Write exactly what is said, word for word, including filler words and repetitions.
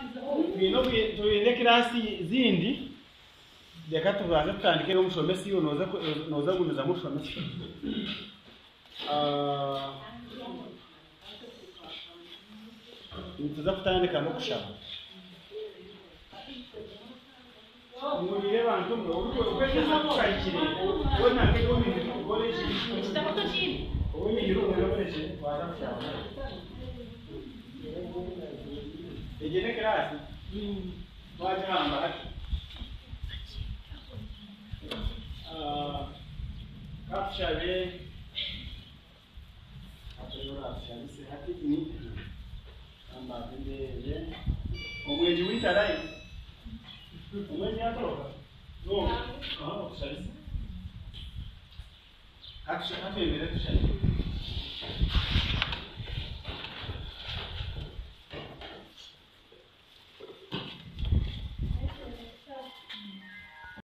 bino tuyinde kirasi zindi reka tuzaze tutandike no mushomesi yo noza noza gumiza mushomesi ah tuza kutandika no kushaba murire bantu ngo ukweza kwakire wona ke ko mintu gore shi Kitabu chini. Wewe ni yule unaonesha baada kushaba ejene kirasi waje hamba ah kapshabe atorora shabise hati ni amba ndeye omweji witarai omweji atoroka no ah kushabise haksha hatu embere tushabise